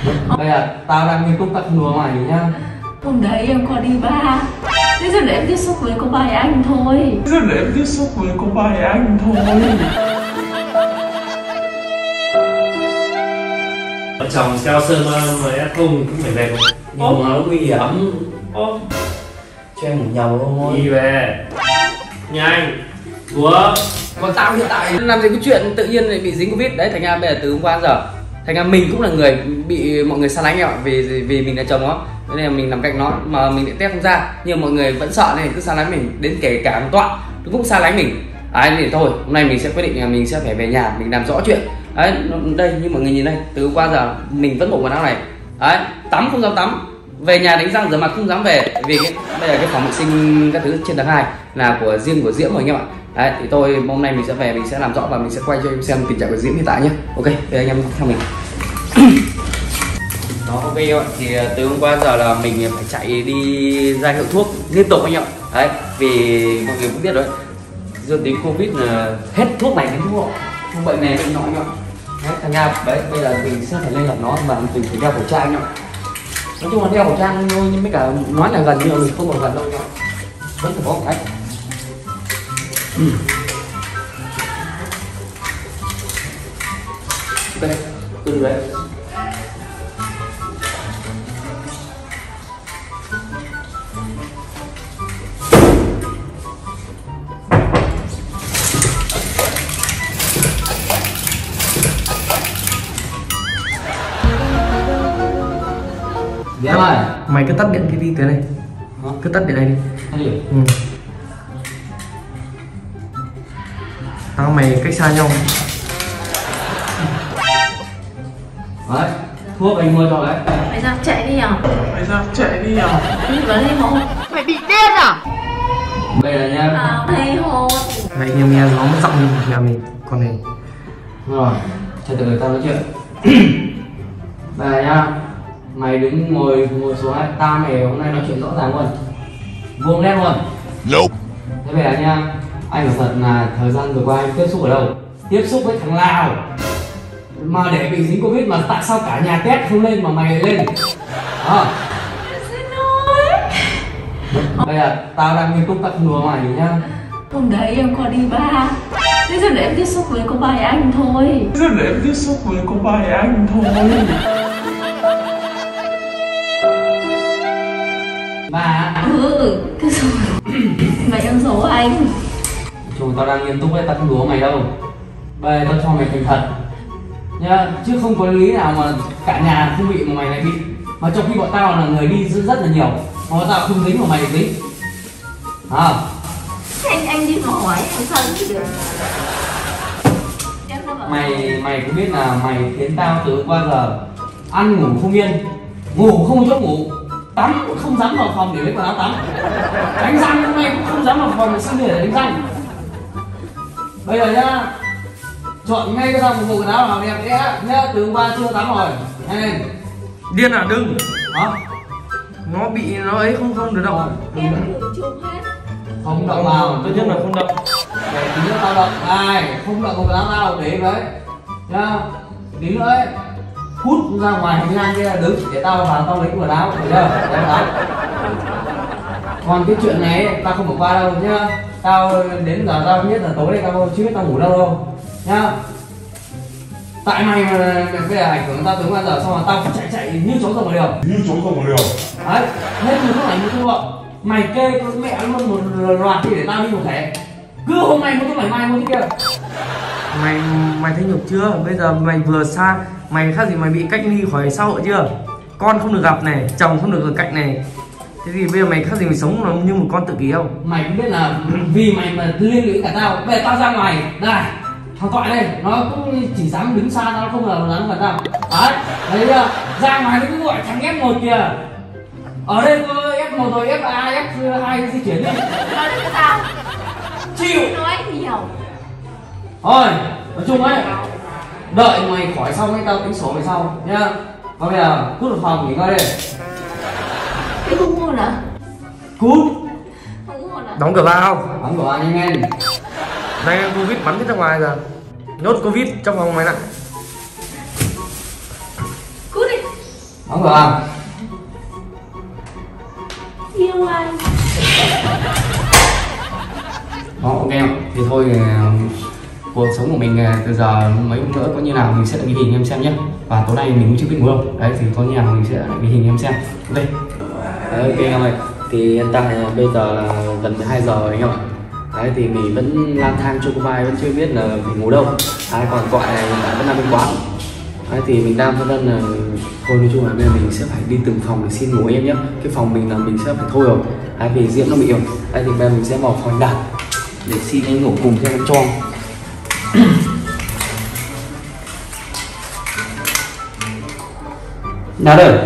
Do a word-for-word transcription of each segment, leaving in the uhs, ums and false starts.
Bây giờ tao đang nghiêm túc tao không đùa mày nhá. Hôm đấy em có đi bar. Bây giờ để em tiếp xúc với có vài anh thôi. Bây giờ để em tiếp xúc với có vài anh thôi. Vợ chồng Cao Sơn mà em không cũng phải về cùng. Nhưng mà nó nguy hiểm. Ô, cho em ngủ nhầm thôi. đi về. Nhanh. Ủa? Còn tao hiện tại làm gì có chuyện tự nhiên lại bị dính Covid đấy, thành ra bây giờ từ hôm qua đến giờ thành ra mình cũng là người bị mọi người xa lánh em ạ, vì vì mình là chồng nó, nên là mình nằm cạnh nó mà mình lại test không ra, nhưng mọi người vẫn sợ nên cứ xa lánh mình, đến kể cả thằng Toại nó cũng xa lánh mình. Đấy thì thôi, hôm nay mình sẽ quyết định là mình sẽ phải về nhà mình làm rõ chuyện. Đấy, đây như mọi người nhìn đây, từ hôm qua giờ mình vẫn bộ quần áo này. Đấy, tắm không dám tắm, về nhà đánh răng rửa mặt không dám về, vì cái đây là cái phòng vệ sinh các thứ trên tầng hai là của riêng của Diễm rồi anh em ạ. Đấy thì tôi hôm nay mình sẽ về, mình sẽ làm rõ và mình sẽ quay cho em xem tình trạng của Diễm hiện tại nhé. Ok, để anh em theo mình. Đó, ok các bạn, thì từ hôm qua giờ là mình phải chạy đi ra hiệu thuốc liên tục anh em ạ. Đấy, vì mọi người cũng biết rồi, dương tính Covid là hết thuốc này đến thuốc nọ, không bệnh này bệnh nọ anh em ạ. Đấy, thành ra đấy bây giờ mình sẽ phải lên gặp nó và mình phải đeo khẩu trang anh em ạ. Nói chung là đeo khẩu trang thôi, nhưng mấy cả nói là gần nhưng mà mình không còn gần đâu anh em ạ, vẫn phải có một cách. Ừ. Ok, từ đấy. Diễm ơi, mày cứ tắt điện cái đi tới này. hả? Cứ tắt điện này đi. Tắt điện. Ừ. Tao mày cách xa nhau. Đấy, thuốc anh mua cho đấy. Mày ra chạy đi à? Mày ra chạy đi à? Đi vào đây hôn. Mày bị điên à? Bây giờ nha. Vào đây hôn. Mày nghe nghe nó mất giọng đi nhà mình. Con này. Rồi, cho từ người tao nói chuyện. Bây giờ nha, mày đứng ngồi ngồi xuống đấy, tao mày hôm nay nói chuyện rõ ràng luôn, vuông nét luôn. Nope. Thế bây giờ nha, anh nói thật là thời gian vừa qua anh tiếp xúc ở đâu? Tiếp xúc với thằng Lào mà để bị dính Covid, mà tại sao cả nhà test không lên mà mày lại lên? À. Xin lỗi. Bây giờ tao đang nghiêm túc tao không đùa mày nhá. Hôm đấy em có đi bar. Bây giờ để em tiếp xúc với có vài anh thôi. Bây giờ để em tiếp xúc với có vài anh thôi. Bà. Ừ, cái số mày em số anh. Chúng tao đang nghiêm túc đấy, tao không đùa mày đâu. Bây giờ tao cho mày thành thật nhá, chứ không có lý nào mà cả nhà không bị mà mày lại bị, mà trong khi bọn tao là người đi rất là nhiều mà bọn tao không dính mà mày lại dính. À. Anh anh đi mà hỏi em sao biết được. Mày mày cũng biết là mày khiến tao từ hôm qua giờ ăn ngủ không yên, ngủ không có chỗ ngủ, tắm cũng không dám vào phòng để lấy quần áo tắm, đánh răng hôm nay cũng không dám vào phòng để xin để đánh răng. Bây giờ nhá, chọn ngay cái dòng bộ quần áo nào đẹp đẽ nhá, từ hôm qua chưa tắm rồi, nhanh lên. Điên à, đừng. Hả? Nó bị nó ấy không không được đâu. Em thử chụp hết. Không động vào, Tốt nhất là không động. để tí nữa tao động, ai không động vào quần áo tao để đấy nhá, tí nữa ấy hút ra ngoài hành lang kia đứng để tao vào tao lấy quần áo, được chưa? Lấy quần áo. Còn cái chuyện này ấy, tao không bỏ qua đâu nhá, tao đến giờ tao biết là tối nay tao chưa biết tao ngủ đâu đâu nhá. Tại mày mà bây giờ ảnh hưởng tao từ bao giờ, xong rồi tao phải chạy chạy như chó rồng ngoài đường, Như chó rồng ngoài đường. đấy hết từ lúc này mới thua. Mày kê con mẹ luôn một loạt đi để tao đi một thể, cứ hôm nay mua cái mày mai mua cái kia. Mày mày thấy nhục chưa? Bây giờ mày vừa xa, mày khác gì mày bị cách ly khỏi xã hội chưa? Con không được gặp này, chồng không được ở cạnh này. Thế thì bây giờ mày khác gì mày sống như một con tự kỷ không? Mày cũng biết là vì mày mà liên lụy cả tao, bây giờ tao ra ngoài đây, thằng Toại đây nó cũng chỉ dám đứng xa, nó không ngờ dám gần tao. Đấy, thấy chưa? Ra ngoài nó cứ gọi thằng ép một kìa, ở đây có ép một rồi ép a ép hai di chuyển đi. Nói đến sao? Chịu. Nói nhiều. Thôi, nói chung ấy, đợi mày khỏi xong ấy tao tính sổ mày sau nhá. Còn bây giờ cút vào phòng nghỉ ngơi đi. Cái không mua à? Cút. Không mua à? Đóng cửa vào. Đóng cửa nhanh lên. Đây Covid bắn hết ra ngoài rồi. Nhốt Covid trong phòng mày lại. Cút đi. Không được không? Yêu anh. Đó, ok không? Thì thôi thì, cuộc sống của mình từ giờ mấy hôm nữa có như nào mình sẽ lại ghi hình em xem nhé. Và tối nay mình cũng chưa biết ngủ đâu. Đấy thì có như nào mình sẽ lại ghi hình em xem. Ok. Đấy, ok em ơi. Thì hiện tại bây giờ là gần mười hai giờ rồi anh em ạ. Đấy thì mình vẫn lang thang Choco Pie, vẫn chưa biết là mình ngủ đâu. Đấy, còn gọi này hiện tại vẫn đang bên quán. Đấy thì mình đang phân vân là thôi nói chung là bây giờ mình sẽ phải đi từng phòng để xin ngủ em nhé. Cái phòng mình là mình sẽ phải thôi rồi. Đấy vì Diễm nó bị rồi. Đấy thì bây giờ mình sẽ vào phòng Đạt để xin anh ngủ cùng cho em cho. Đạt ơi.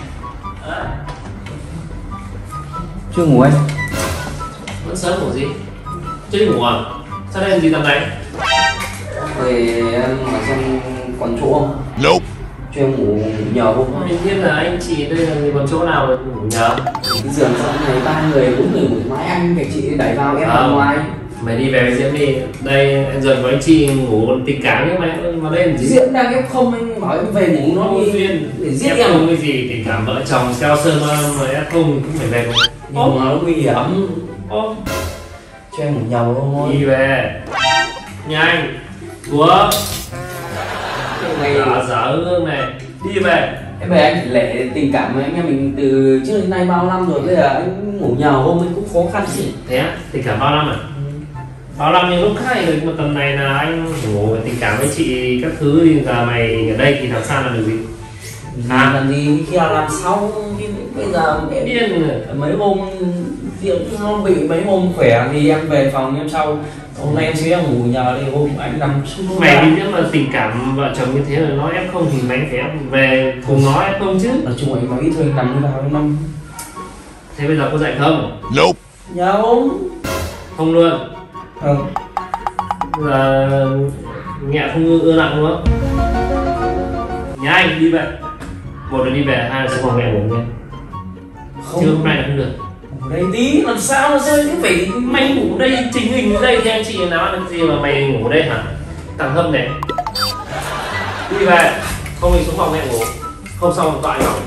Chưa ngủ anh? Vẫn sớm ngủ gì? Chưa ngủ à? Sao đây làm gì tầm này? Về em hỏi xem còn chỗ không? Nope. Cho em ngủ nhờ không? Mình biết là anh chị đây là còn chỗ nào mà ngủ nhờ? Cái giường xong này ba người bốn người ngủ mãi, anh để chị đẩy vào em ở ngoài. Mày đi về với Diễm đi. Đây giường của anh chị ngủ tình cảm nhưng mà mà đây làm gì? Diễm đang ép không, anh bảo em về ngủ nó Vô đi duyên để giết ép em. không cái gì, tình cảm vợ chồng xeo sơn mà mà ép không cũng phải về cùng. Nhưng mà nó nguy hiểm. Ô, Cho em ngủ nhờ thôi. đi về nhanh của Ngày dở dở hương này, đi về. em về anh lệ tình cảm với anh em mình từ trước đến nay bao năm rồi, bây giờ anh ngủ nhờ hôm anh cũng khó khăn gì. Thế á, tình cảm bao năm à? Bao năm nhưng lúc khác rồi, mà tầm này là anh ngủ tình cảm với chị các thứ thì giờ mày ở đây thì làm sao làm được gì? À làm gì khi nào làm xong, bây giờ em Điên rồi. mấy hôm Diễm nó bị mấy hôm khỏe thì em về phòng em sau. Hôm nay em sẽ ngủ nhờ đi, hôm anh nằm xuống. Mày đi nếu mà tình cảm vợ chồng như thế là nói ép không thì mày phải về cùng nó ép không chứ. Nói chung anh nói thôi anh nằm đi vào em năm. Thế bây giờ có dậy không? Nope. Dạ không. Không luôn. Không. Giờ nhẹ không ưa, ưa nặng nữa. Nhanh đi về. Một là đi về, hai là xuống phòng mẹ ngủ nha. Không. Chứ hôm nay là không được. Ngủ đây tí làm sao mà rơi cái phải Mày ngủ đây chính hình ở đây thì anh chị nói làm gì mà mày ngủ đây hả? Thằng Hâm này. Đi về, không thì xuống phòng mẹ ngủ. Không xong gọi nó.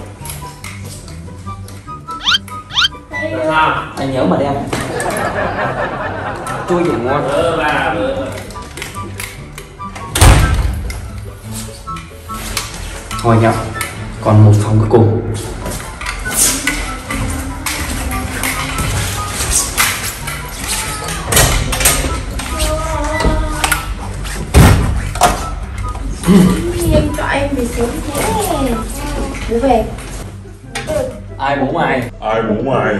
Làm sao? anh nhớ mà đem chui ngủ ngon. Ờ bà, ờ. Thôi nhá, còn một phòng cuối cùng. Em cho em về sớm thế. Bố về. Ai bố mày? Ai bố mày?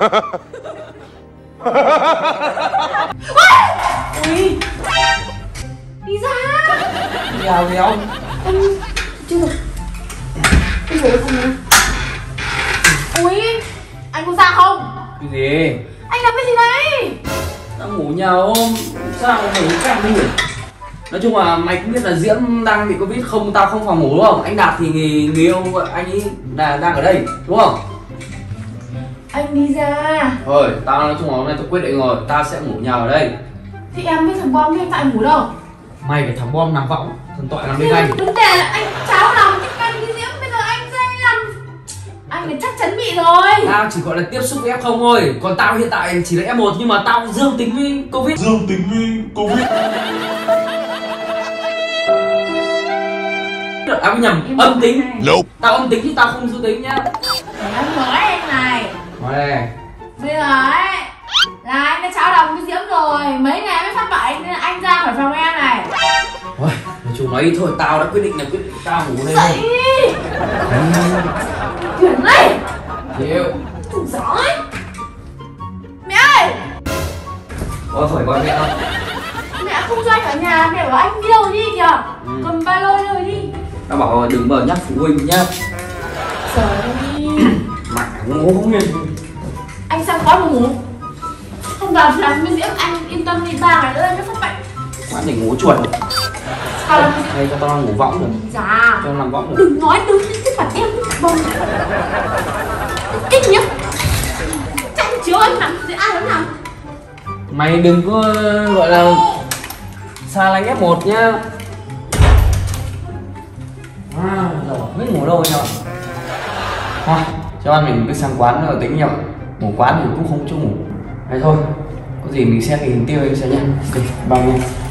Ui. Đi ra. Đi nào gì không? Em chưa được. Em về không nha. Ui. Anh có ra không? Cái gì? Anh làm cái gì đấy? Đang ngủ nhờ hôm sao mà ngủ cái ngủ. Nói chung là mày cũng biết là Diễm đang bị Covid, không tao không phòng ngủ đúng không? Anh Đạt thì người, người yêu anh ấy là đang ở đây đúng không? Anh đi ra. Thôi tao nói chung là hôm nay tôi quyết định rồi, tao sẽ ngủ nhờ ở đây. Thì em với thằng Bom thì tại ngủ đâu? Mày phải thằng Bom nằm võng, thằng Tội nằm Thì bên anh. vấn đề là anh cháu lòng cái canh cái Diễm, bây giờ anh ra anh làm. Anh là chắc chắn bị rồi. Tao chỉ gọi là tiếp xúc với ép không thôi, còn tao hiện tại chỉ là ép một nhưng mà tao dương tính với Covid. Dương tính với Covid. À nhầm, âm tính. Nope. Tao âm tính chứ tao không dương tính nhá. Để anh nói anh này. Nói đây. Bây giờ ấy là anh đã cháu lòng với Diễm rồi. Mấy ngày mới phát bệnh nên anh ra khỏi phòng em này. Thôi, nói chung nói ít thôi, tao đã quyết định là quyết định tao ngủ đây. Dậy đi. Chuyển đây. Chịu. Chủ giỏi. Mẹ ơi. Có phải gọi mẹ không? Mẹ không cho anh ở nhà, mẹ bảo anh đi đâu đi kìa. Ừ. Cầm ba lô rồi đi. Tao bảo đừng bờ nhắc phụ huynh nhá. Trời ơi. Mẹ ngủ không yên. Anh sang quán mà ngủ. Không làm làm với Diễm, anh yên tâm đi, ba ngày nữa anh mới phát bệnh. Quán để ngủ chuột. Sao làm Đây cho tao ngủ võng được. dạ. Cho tao nằm võng được. Đừng nói đứng đến cái mặt em bông. Kinh nhá. Chẳng chiếu anh nằm thì ai cũng nằm. Mày đừng có gọi là xa lánh ép một nhá. À, rồi, biết ngủ đâu nhở? Thôi, cho ăn mình cứ sang quán rồi tính nhau. Ngủ quán thì cũng không chỗ ngủ. Đấy thôi, có gì mình xem tình hình tiêu em sẽ nha. Ok, bye nha.